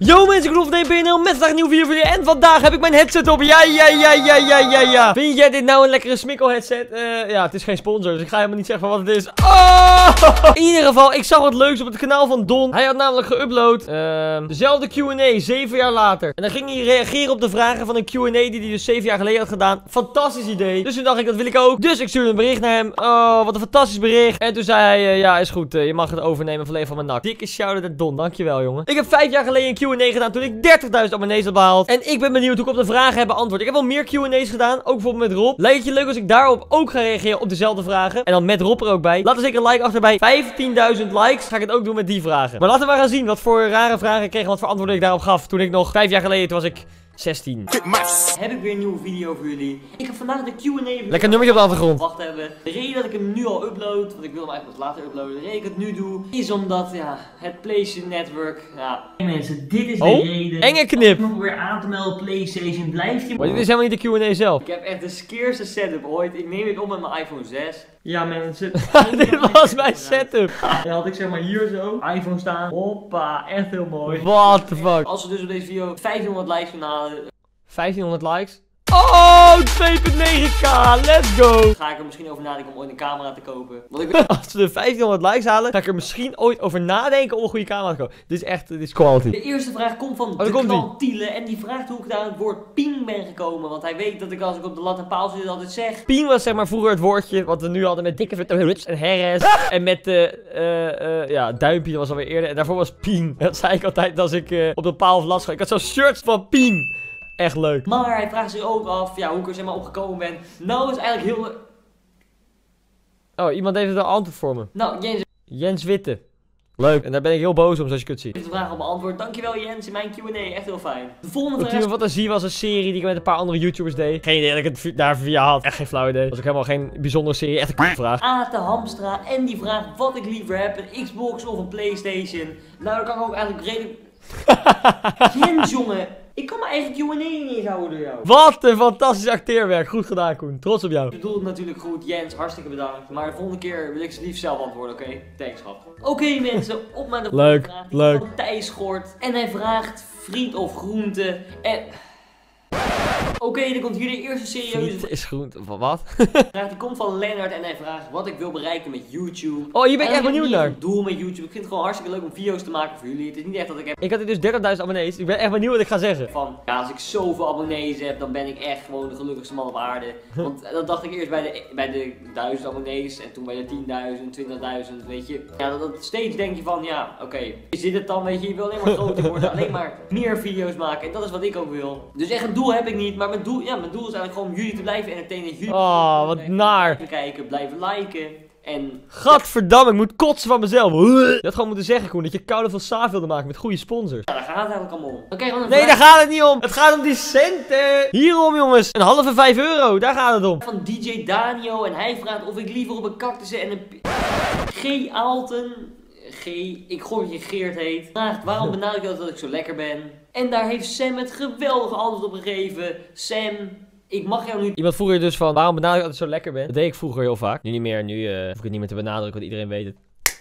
Yo mensen, ik geloof van DPNL met vandaag een nieuwe video voor jullie. En vandaag heb ik mijn headset op. Ja. Vind jij dit nou een lekkere smikkel headset? Ja, het is geen sponsor, dus ik ga helemaal niet zeggen van wat het is. Oh! In ieder geval, ik zag wat leuks op het kanaal van Don. Hij had namelijk geüpload dezelfde Q&A 7 jaar later. En dan ging hij reageren op de vragen van een Q&A die hij dus 7 jaar geleden had gedaan. Fantastisch idee. Dus toen dacht ik, dat wil ik ook. Dus ik stuurde een bericht naar hem. Oh, wat een fantastisch bericht. En toen zei hij, ja is goed, je mag het overnemen volledig van mijn nak. Dikke shout-out naar Don, dankjewel jongen. Ik heb 5 jaar geleden een Q&A gedaan toen ik 30.000 abonnees had behaald. En ik ben benieuwd hoe ik op de vragen heb beantwoord. Ik heb wel meer Q&A's gedaan, ook bijvoorbeeld met Rob. Lijkt het je leuk als ik daarop ook ga reageren op dezelfde vragen? En dan met Rob er ook bij. Laat er zeker een like achter bij 15.000 likes. Ga ik het ook doen met die vragen. Maar laten we gaan zien wat voor rare vragen ik kreeg en wat voor antwoorden ik daarop gaf. Toen ik nog 5 jaar geleden, toen was ik 16. Heb ik weer een nieuwe video voor jullie. Ik heb vandaag de Q&A. Lekker nummertje op de achtergrond. Wacht hebben. De reden dat ik hem nu al upload, want ik wil hem eigenlijk wat later uploaden. De reden dat ik het nu doe, is omdat, ja, het PlayStation Network, ja. Hey mensen, dit is de reden. Enge knip. Om weer aan te melden PlayStation, blijft je. Maar dit is helemaal niet de Q&A zelf. Ik heb echt de skeerste setup ooit. Ik neem dit op met mijn iPhone 6. Ja mensen. Dit was mijn setup. Dan had ik zeg maar hier zo, iPhone staan. Hoppa, echt heel mooi. What the fuck. Als we dus op deze video 1500 likes kunnen halen. 1500 likes. Oh, 2.9k, let's go. Ga ik er misschien over nadenken om ooit een camera te kopen. Want ik ben... Als we de 1500 likes halen, ga ik er misschien ooit over nadenken om een goede camera te kopen. Dit is echt, dit is quality. De eerste vraag komt van de klant Tiele. En die vraagt hoe ik daar het woord ping ben gekomen. Want hij weet dat ik als ik op de lat en paal zit altijd zeg. Ping was zeg maar vroeger het woordje wat we nu hadden met dikke vette huts en herres. En met ja, duimpje was alweer eerder. En daarvoor was ping. Dat zei ik altijd als ik op de paal of last ga. Ik had zo'n shirt van ping. Echt leuk. Maar hij vraagt zich ook af, ja, hoe ik er zeg maar opgekomen ben. Nou is eigenlijk heel... Oh, iemand heeft er een antwoord voor me. Nou, Jens Witte. Leuk. En daar ben ik heel boos om, zoals je kunt zien. Deze vraag al beantwoord. Dankjewel Jens in mijn Q&A. Echt heel fijn. De volgende vraag is... Fantasie was een serie die ik met een paar andere YouTubers deed. Geen idee dat ik het daar via had. Echt geen flauw idee. Dat was ook helemaal geen bijzondere serie. Echt een vraag. Ate Hamstra. En die vraagt wat ik liever heb. Een Xbox of een PlayStation. Nou, dan kan ik ook eigenlijk redelijk... Jens, jongen. Ik kan mijn eigen Q&A niet eens houden door jou. Wat een fantastisch acteerwerk. Goed gedaan, Koen. Trots op jou. Ik bedoel het natuurlijk goed. Jens, hartstikke bedankt. Maar de volgende keer wil ik ze liefst zelf antwoorden, oké? Thanks, schat. Oké, mensen, op naar de volgende vraag. Leuk. Van Thijs Schort. En hij vraagt friet of groente. En... Oké, dan komt hier de eerste serieuze... Friet is groente. Wat? vraag die komt van Lennart en hij vraagt wat ik wil bereiken met YouTube. Oh, hier ben ik echt benieuwd naar. Ik doel met YouTube. Ik vind het gewoon hartstikke leuk om video's te maken voor jullie. Het is niet echt dat ik heb... Ik had dus 30.000 abonnees. Ik ben echt benieuwd wat ik ga zeggen. Van, ja, als ik zoveel abonnees heb, dan ben ik echt gewoon de gelukkigste man op aarde. Want dat dacht ik eerst bij de 1000 abonnees en toen bij de 10.000, 20.000, weet je. Ja, dat steeds denk je van, ja, oké, is dit het dan, weet je. Je wil alleen maar groter worden, alleen maar meer video's maken. En dat is wat ik ook wil. Dus echt een doel heb ik niet, maar mijn doel is eigenlijk gewoon om jullie te blijven entertainen. Jullie wat naar. kijken, blijven liken. En... Gadverdamme, ik moet kotsen van mezelf. Je had gewoon moeten zeggen, Koen, dat je koude van saaf wilde maken met goede sponsors. Ja, daar gaat het eigenlijk allemaal om. Okay, nee, daar gaat het niet om. Het gaat om die centen. Hierom, jongens. Een halve 5 euro, daar gaat het om. Van DJ Danio en hij vraagt of ik liever op een cactus en een... G. Alten... ik gooi dat je Geert heet. Vraagt waarom benadruk je dat ik zo lekker ben. En daar heeft Sam het geweldige antwoord op gegeven. Sam... Ik mag jou nu... Iemand vroeg je dus van, waarom benadruk ik dat ik zo lekker ben? Dat deed ik vroeger heel vaak. Nu niet meer, nu hoef ik het niet meer te benadrukken, want iedereen weet het.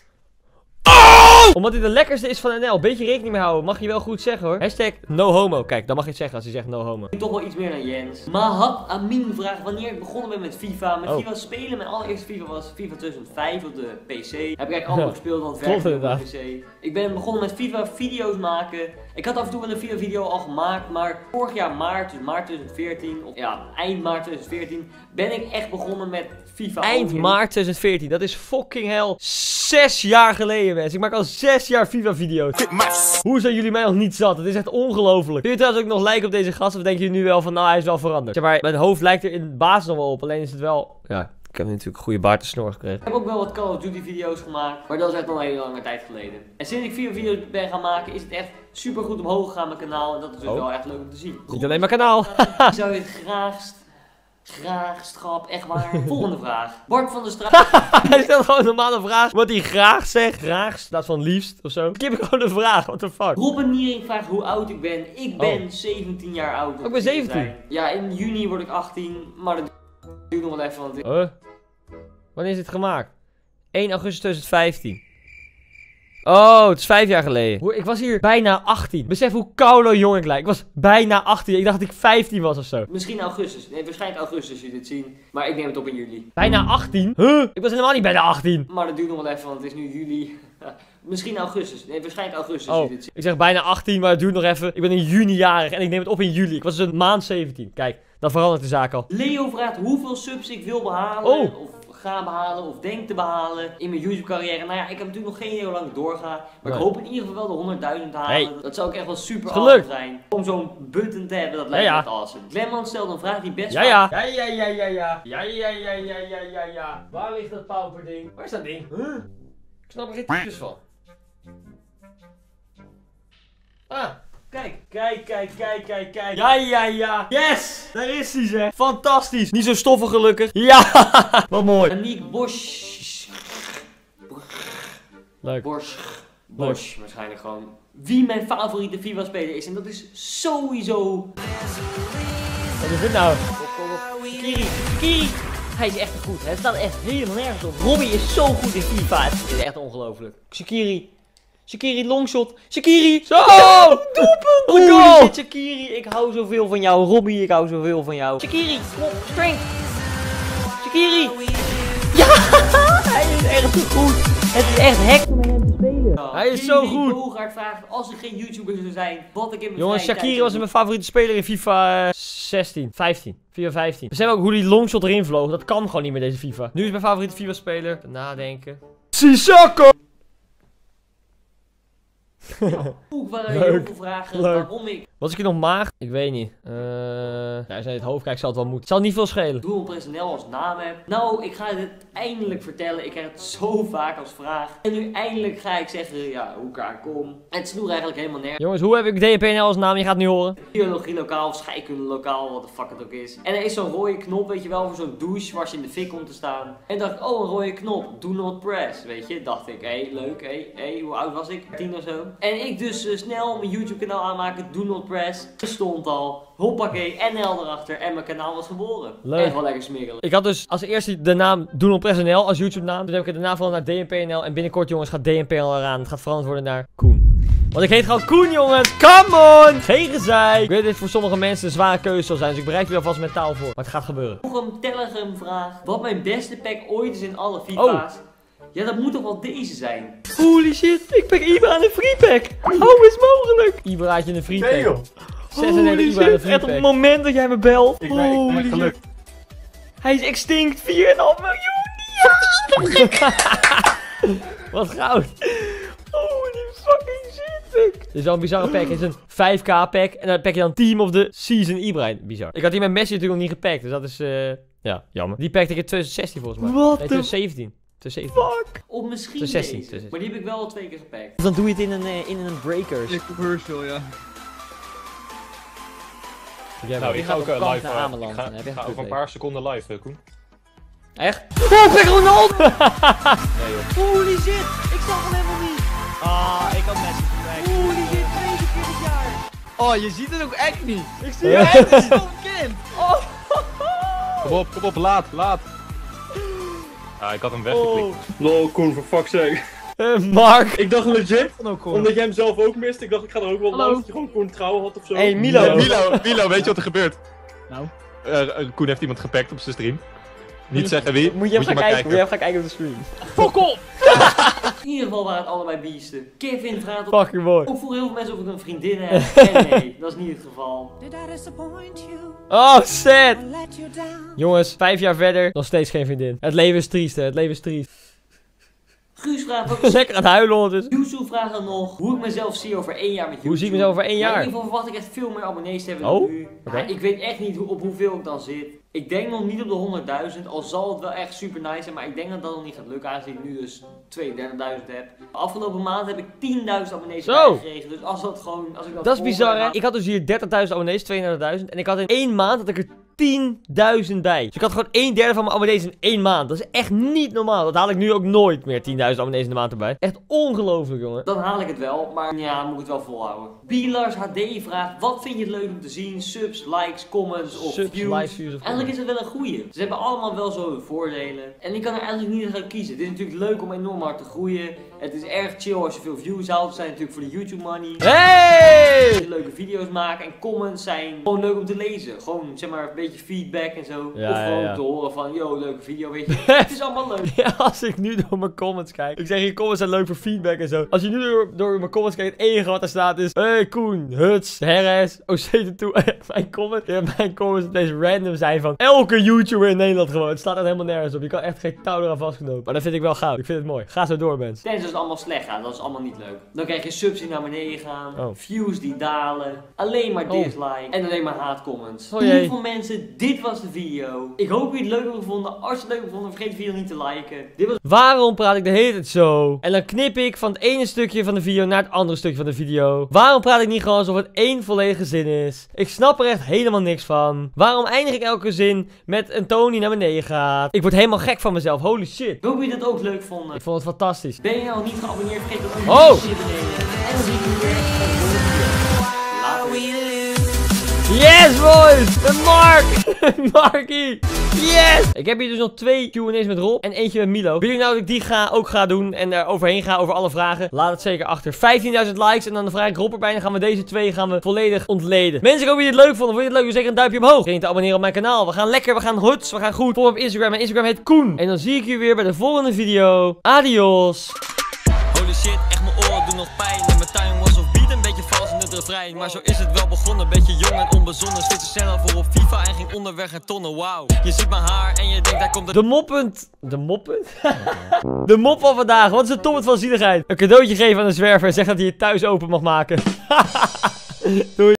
Omdat hij de lekkerste is van NL. Beetje rekening mee houden. Mag je wel goed zeggen hoor. Hashtag no homo. Kijk, dan mag je het zeggen als hij zegt no homo. Toch wel iets meer dan Jens. Mahat Amin vraagt wanneer ik begonnen ben met FIFA. Met FIFA spelen. Mijn allereerste FIFA was FIFA 2005 op de PC. Heb ik eigenlijk allemaal gespeeld, want het werkte op de PC. Ik ben begonnen met FIFA video's maken. Ik had af en toe wel een FIFA video al gemaakt. Maar vorig jaar maart, dus maart 2014. Of ja, eind maart 2014. Ben ik echt begonnen met FIFA. Eind maart 2014. Dat is fucking hell 6 jaar geleden mensen. Ik maak al 6 jaar FIFA video's. Hoe zijn jullie mij nog niet zat? Het is echt ongelooflijk. Vind je trouwens ook nog lijken op deze gast? Of denken jullie nu wel van, nou hij is wel veranderd? Zeg maar, mijn hoofd lijkt er in de basis nog wel op. Alleen is het wel... Ja, ik heb natuurlijk een goede baard en snor gekregen. Ik heb ook wel wat Call of Duty video's gemaakt. Maar dat is echt al een hele lange tijd geleden. En sinds ik video's ben gaan maken is het echt super goed omhoog gegaan mijn kanaal. En dat is dus wel echt leuk om te zien. Niet alleen mijn kanaal. Zou je het graag, schap, echt waar. Volgende vraag. Bart van der Straat. Hij stelt gewoon een normale vraag. Wat hij graag zegt. Graag in plaats van liefst of zo. Ik heb gewoon een vraag. What the fuck. Robin Niering vraagt hoe oud ik ben. Ik ben 17 jaar oud. Ik ben 17. Ja, in juni word ik 18. Maar dat duurt nog wel even. Want... Wanneer is dit gemaakt? 1 augustus 2015. Oh, het is 5 jaar geleden. Ik was hier bijna 18. Besef hoe koude jong ik lijk. Ik was bijna 18. Ik dacht dat ik 15 was of zo. Misschien augustus. Nee, waarschijnlijk augustus als je dit ziet. Maar ik neem het op in juli. Bijna 18? Huh? Ik was helemaal niet bijna 18. Maar dat duurt nog wel even, want het is nu juli. Misschien augustus. Nee, waarschijnlijk augustus als Oh, je dit ziet. ik zeg bijna 18, maar het duurt nog even. Ik ben in juni jarig en ik neem het op in juli. Ik was dus een maand 17. Kijk, dan verandert de zaak al. Leo vraagt hoeveel subs ik wil behalen. Oh. Of ga behalen. Of denk te behalen. In mijn YouTube carrière. Nou ja, ik heb natuurlijk nog geen idee hoe lang ik doorga. Maar ik hoop in ieder geval wel de 100.000 te halen. Hey. Dat zou ook echt wel super Is gelukt. awesome zijn. Om zo'n button te hebben, dat lijkt me echt awesome. Glenman stelt een vraag die best Ja. Ja. Waar ligt dat pauperding? Waar is dat ding? Huh? Ik snap er geen types van. Ah. Kijk. Ja. Yes! Daar is hij, zeg. Fantastisch. Niet zo stoffig, gelukkig. Ja! Wat mooi. Aniek Bosch. Leuk. Bosch, waarschijnlijk gewoon. Wie mijn favoriete FIFA-speler is. En dat is sowieso... Wat is dit nou? Shaqiri. Hij is echt goed. Het staat echt helemaal nergens op. Robbie is zo goed in FIFA. Het is echt ongelooflijk. Shaqiri longshot. Shaqiri! Zo! Doelpunt! Goal! Holy shit, Shaqiri. Ik hou zoveel van jou. Robbie, ik hou zoveel van jou. Shaqiri, kom op, strength. Shaqiri. Ja! Hij is echt goed. Het is echt hek om met hem te spelen. Hij is zo goed. Bogaert vraagt, als ik geen YouTuber zou zijn, wat ik in mijn Jongens, vrije Shaqiri tijd was mijn favoriete speler in FIFA 15. FIFA 15. We zijn ook hoe die longshot erin vloog. Dat kan gewoon niet meer deze FIFA. Nu is mijn favoriete FIFA speler. Nadenken. Sissoko! Ook waren heel veel vragen waarom ik Was ik hier nog maag? Ik weet niet. Als je naar het hoofd kijkt, zal het wel moeten. Het zal niet veel schelen. Doelpunt.nl als naam heb. Nou, ik ga het eindelijk vertellen. Ik krijg het zo vaak als vraag. En nu eindelijk ga ik zeggen, ja, hoe ik aan kom. Het sloeg eigenlijk helemaal nergens. Jongens, hoe heb ik DPNL als naam? Je gaat het nu horen. Biologie lokaal of scheikunde lokaal, wat de fuck het ook is. En er is zo'n rode knop, weet je wel, voor zo'n douche waar je in de fik komt te staan. En dacht ik, oh, een rode knop. Do not press, weet je. Dacht ik, hé, leuk, hé, hoe oud was ik? 10 of zo. En ik dus snel mijn YouTube kanaal aanmaken, do not press. Er stond al, hoppakee, NL erachter en mijn kanaal was geboren. Leuk. Echt wel lekker smerig. Ik had dus als eerste de naam DoNotPress.nl als YouTube naam. Toen heb ik het daarna veranderd naar DNPNL. En binnenkort, jongens, gaat DNPNL eraan. Het gaat veranderd worden naar Koen. Want ik heet gewoon Koen, jongens. Come on! Geen gezeik. Ik weet dat dit voor sommige mensen een zware keuze zal zijn. Dus ik bereid je alvast mentaal voor. Maar het gaat gebeuren. Nog een Telegram vraag. Wat mijn beste pack ooit is in alle FIFA's. Ja, dat moet toch wel deze zijn? Holy shit, ik pak Ibra aan een freepack. Hoe is mogelijk? Ibraatje in een freepack. Nee, joh. 36 Ibra aan een freepack. Echt op het moment dat jij me belt. Ik ben gelukt. Hij is extinct. 4,5 miljoen. Ja! Wat goud. Holy fucking shit. Dit is wel een bizarre pack. Het is een 5k pack. En dan pak je dan Team of the Season Ibra. Bizar. Ik had hier met Messi natuurlijk nog niet gepakt. Dus dat is, ja, jammer. Die pakte ik in 2016 volgens mij. Wat? Nee, 2017. Fuck. Of misschien 2016. deze. Maar die heb ik wel al 2 keer gepakt. Dus dan doe je het in een breakers. Ik op Herschel, ja. Nou, ik ga ook live. Ik ga over over een paar seconden live, Koen. Echt? Oh, pak Ronaldo! Nee, joh. Holy shit, ik zag hem helemaal niet. Ah, ik had Messi gepakt. Holy shit, 2 keer dit jaar. Oh, je ziet het ook echt niet. Ik zie Ja, het. het is zo'n kind. Kom op, laat. Ah, ik had hem weggeklikt. Lol, Koen, for fuck's sake. Mark. Ik dacht legit, Dan ook gewoon. omdat jij hem zelf ook mist, ik dacht ik ga er ook wel langs dat je gewoon Koen trouw had of zo. Hey, Milo. Milo, weet je wat er gebeurt? Nou? Koen heeft iemand gepakt op zijn stream. Niet zeggen wie. Moet je even maar gaan kijken. Moet je even gaan kijken op de stream. Fok op! In ieder geval waren het allebei beesten. Kevin vraagt op. Fucking mooi. Ook voor heel veel mensen of ik een vriendin heb. En nee, dat is niet het geval. Did I disappoint you Oh, sad. or let you down? Jongens, 5 jaar verder. Nog steeds geen vriendin. Het leven is triest, hè. Het leven is triest. Guus vraagt ook. Lekker aan het huilen ondertussen. Yusuf vraagt dan nog hoe ik mezelf zie over 1 jaar met YouTube. Hoe zie ik mezelf over 1 Maar jaar? in ieder geval verwacht ik echt veel meer abonnees te hebben Oh, dan nu. oké. Ja, ik weet echt niet op hoeveel ik dan zit. Ik denk nog niet op de 100.000, al zal het wel echt super nice zijn, maar ik denk dat dat nog niet gaat lukken, aangezien ik nu dus 32.000 heb. Afgelopen maand heb ik 10.000 abonnees Zo. gekregen, dus als dat gewoon, als ik dat Dat is vol bizar, hè. blijf- Ik had dus hier 30.000 abonnees, 32.000. En ik had in 1 maand had ik er 10.000 bij. Dus ik had gewoon 1/3 van mijn abonnees in 1 maand. Dat is echt niet normaal. Dat haal ik nu ook nooit meer 10.000 abonnees in de maand erbij. Echt ongelooflijk, jongen. Dan haal ik het wel, maar ja, moet ik het wel volhouden. Bilars HD vraagt, wat vind je het leuk om te zien? Subs, likes, comments of Subs, views? likes, views of Eigenlijk is het wel een goeie. Ze hebben allemaal wel zo hun voordelen. En ik kan er eigenlijk niet uit kiezen. Het is natuurlijk leuk om enorm hard te groeien. Het is erg chill als je veel views haalt. Het zijn natuurlijk voor de YouTube money. Hey! Leuke video's maken en comments zijn gewoon leuk om te lezen. Gewoon zeg maar een beetje feedback en zo. Ja, of gewoon ja. te horen van, yo, leuke video, weet je. Het is allemaal leuk. Ja, als ik nu door mijn comments kijk. Ik zeg, je comments zijn leuk voor feedback en zo. Als je nu door mijn comments kijkt, het enige wat er staat is... Hey Koen, Huts, Harris, OC2. Mijn comments deze random zijn van elke YouTuber in Nederland gewoon. Het staat er helemaal nergens op. Je kan echt geen touw eraan vastknopen. Maar dat vind ik wel goud. Ik vind het mooi. Ga zo door, mensen. Tenzij het allemaal slecht gaat, dat is allemaal niet leuk. Dan krijg je subs die naar beneden gaan, views die dalen, alleen maar dislike en alleen maar haatcomments. Hoeveel mensen, dit was de video. Ik hoop dat jullie het leuk hebben gevonden. Als je het leuk hebt gevonden, vergeet de video niet te liken. Dit was... Waarom praat ik de hele tijd zo? En dan knip ik van het ene stukje van de video naar het andere stukje van de video. Waarom praat ik niet gewoon alsof het één volledige zin is? Ik snap er echt helemaal niks van. Waarom eindig ik elke zin met een toon die naar beneden gaat? Ik word helemaal gek van mezelf. Holy shit. Ik hoop dat jullie het ook leuk vonden. Ik vond het fantastisch. Ben je nou niet geabonneerd? Vergeet dat ook Oh! niet te beneden. En dan zie ik jullie weer bij de volgende video. Later. Yes, boys! Een Mark! Markie! Yes! Ik heb hier dus nog 2 Q&A's met Rob en eentje met Milo. Wil je nou dat ik die ook ga doen en er overheen ga over alle vragen? Laat het zeker achter. 15.000 likes en dan vraag ik Rob erbij en dan gaan we deze 2 volledig ontleden. Mensen, ik hoop dat jullie het leuk vonden. Vond je het leuk? Doe zeker een duimpje omhoog. Vergeet niet te abonneren op mijn kanaal. We gaan lekker, we gaan huts, we gaan goed. Volg op Instagram. Mijn Instagram heet Koen. En dan zie ik jullie weer bij de volgende video. Adios! Holy shit, echt mijn oren doen nog pijn. En mijn tuin was of beat een beetje vals in het refrein. Maar zo is het wel begonnen, beetje jong en onbezonnen. Switchte sneller voor op FIFA en ging onderweg naar tonnen. Wauw, je ziet mijn haar en je denkt daar komt De moppend... De moppend? De mop van vandaag. Wat is de top van zieligheid? Een cadeautje geven aan een zwerver en zeg dat hij het thuis open mag maken. Doei.